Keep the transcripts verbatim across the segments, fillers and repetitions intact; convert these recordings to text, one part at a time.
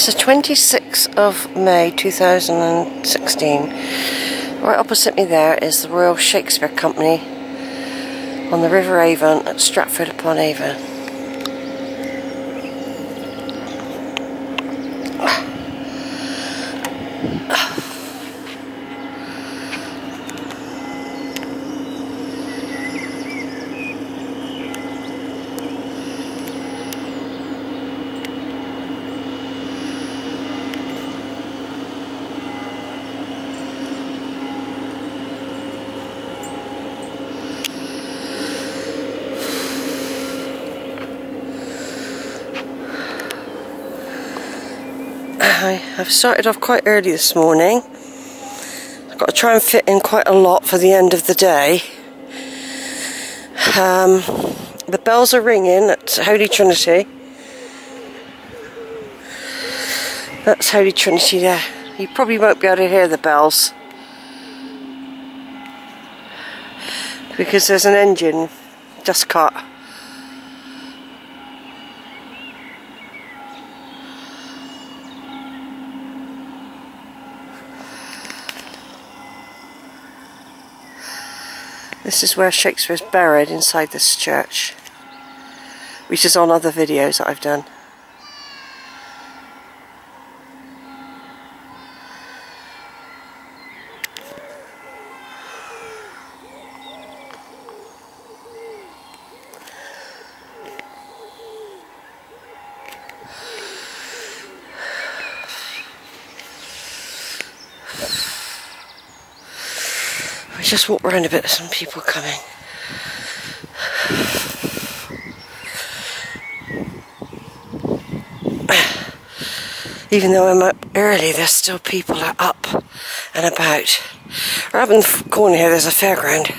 It's the twenty-sixth of May two thousand sixteen. Right opposite me there is the Royal Shakespeare Company on the River Avon at Stratford upon Avon. I've started off quite early this morning. I've got to try and fit in quite a lot for the end of the day. Um, the bells are ringing at Holy Trinity. That's Holy Trinity there. You probably won't be able to hear the bells because there's an engine just cut. This is where Shakespeare's buried, inside this church, which is on other videos that I've done. Just walk around a bit, there's some people coming. Even though I'm up early, there's still people are up and about. Right up in the corner here, there's a fairground.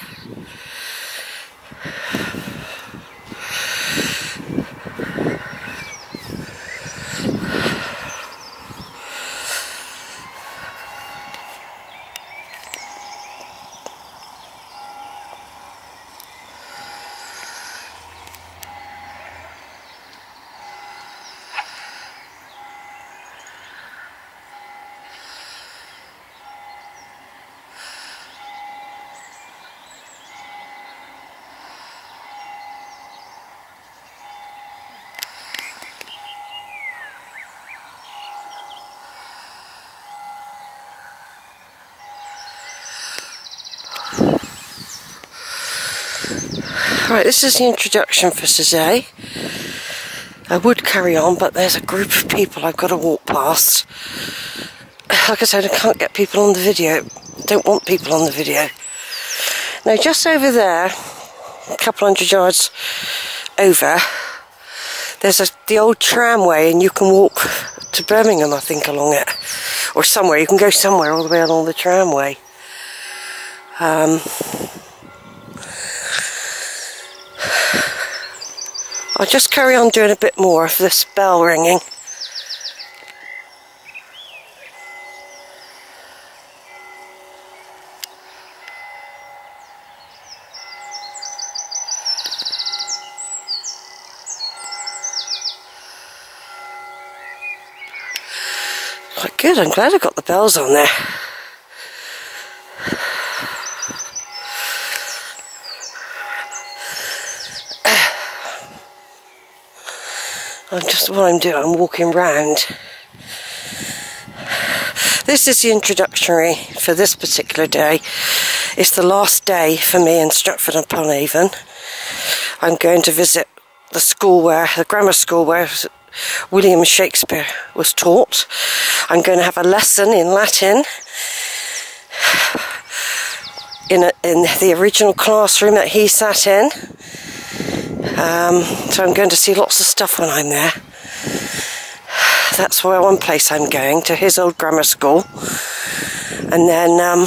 Right, this is the introduction for today. I would carry on, but there's a group of people I've got to walk past. Like I said, I can't get people on the video. Don't want people on the video. Now, just over there, a couple hundred yards over, there's a, the old tramway, and you can walk to Birmingham, I think, along it. Or somewhere. You can go somewhere all the way along the tramway. Um... I'll just carry on doing a bit more of this bell ringing. Quite good, I'm glad I got the bells on there. I'm just, what I'm doing, I'm walking round. This is the introductory for this particular day. It's the last day for me in Stratford upon Avon. I'm going to visit the school where, the grammar school where William Shakespeare was taught. I'm going to have a lesson in Latin in, a, in the original classroom that he sat in. Um, so I'm going to see lots of stuff when I'm there. That's why one place I'm going, to his old grammar school. And then um,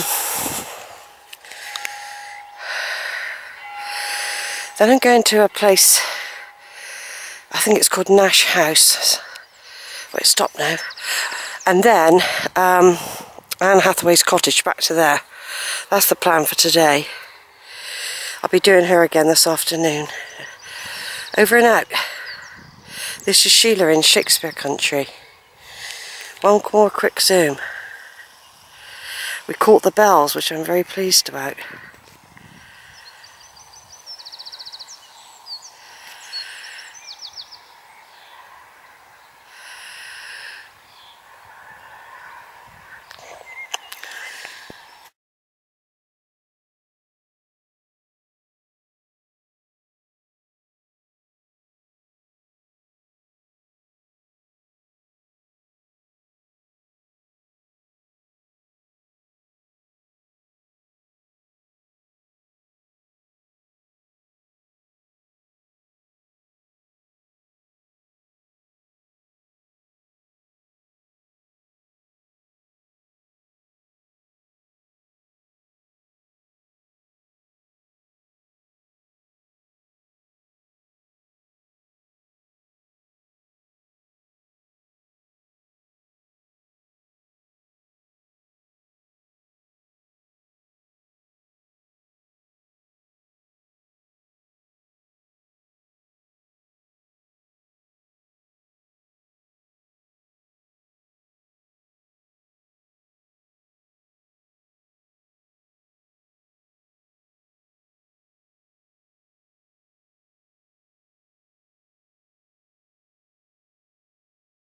then I'm going to a place, I think it's called Nash House. Well, it's stopped now. And then um, Anne Hathaway's cottage, back to there. That's the plan for today. I'll be doing her again this afternoon. Over and out. This is Sheila in Shakespeare country. one more quick zoom. We caught the bells, which I'm very pleased about.